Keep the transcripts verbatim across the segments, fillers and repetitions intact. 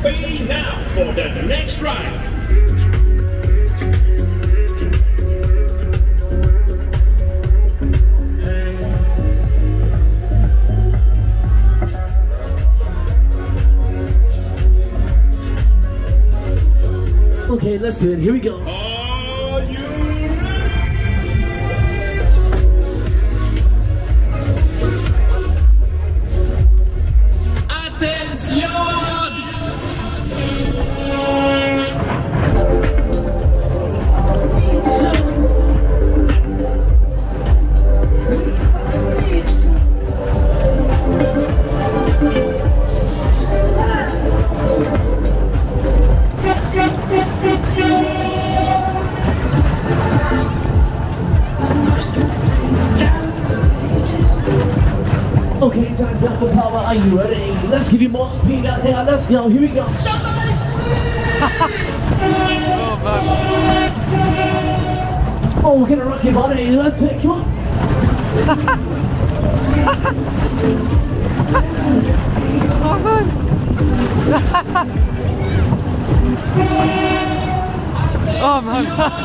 Pay now for the next ride. Okay, let's do it. Here we go. Are you ready? Attention! Okay, time's up for power. Are you ready? Let's give you more speed out there. Let's go. Here we go. Oh, man. Oh, we're gonna rock your body. Let's do it. Come on. Oh, man. Oh, man.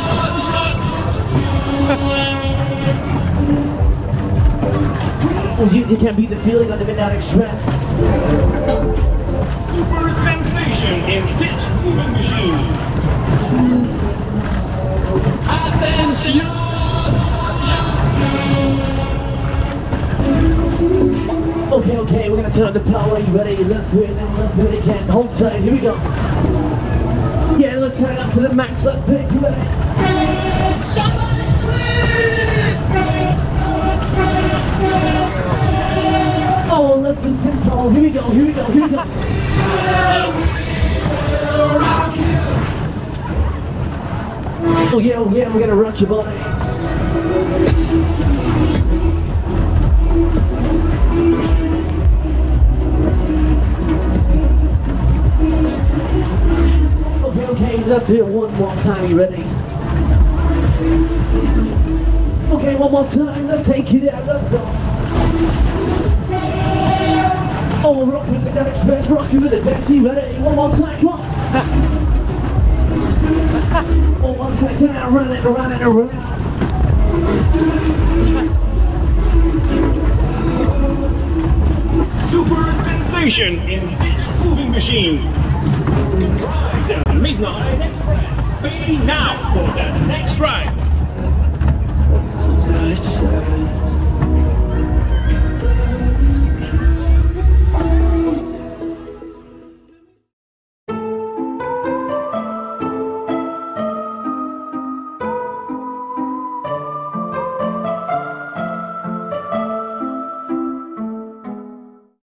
Oh, you, you can't beat the feeling on the Midnight Express. Super sensation in this moving machine. Attention! Okay, okay, we're gonna turn on the power. Are you ready? Let's do it now. Let's do it again. Hold tight. Here we go. Yeah, let's turn it up to the max. Let's do it. You ready? Oh, let's lose control. Here we go. Here we go. Here we go. Oh yeah, oh yeah, we're gonna rock your body. Okay, okay, let's do it one more time. You ready? Okay, one more time. Let's take it out. Let's go. Oh, rocking with the Midnight Express, rocking with the best. You ready? One more time. Come on. Oh, one time down, run it, run it around. Super sensation in this moving machine. Ride the Midnight Express. Pay now for the next ride.